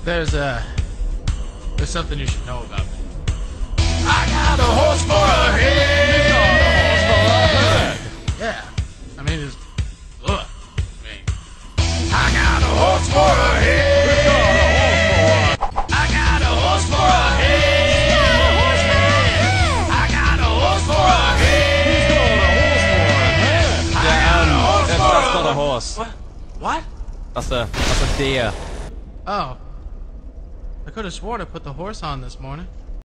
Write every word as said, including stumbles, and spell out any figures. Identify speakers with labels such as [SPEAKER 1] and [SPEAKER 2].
[SPEAKER 1] There's uh, there's something you should know about me. I got a horse for a head. Yeah, I mean, just look. I mean, I got a horse for a head. I got a horse for a head. I got a horse for a head. I got a horse for a head.
[SPEAKER 2] That's not a horse.
[SPEAKER 1] What? What?
[SPEAKER 2] That's a that's a deer.
[SPEAKER 1] Oh. I could have sworn I put the horse on this morning.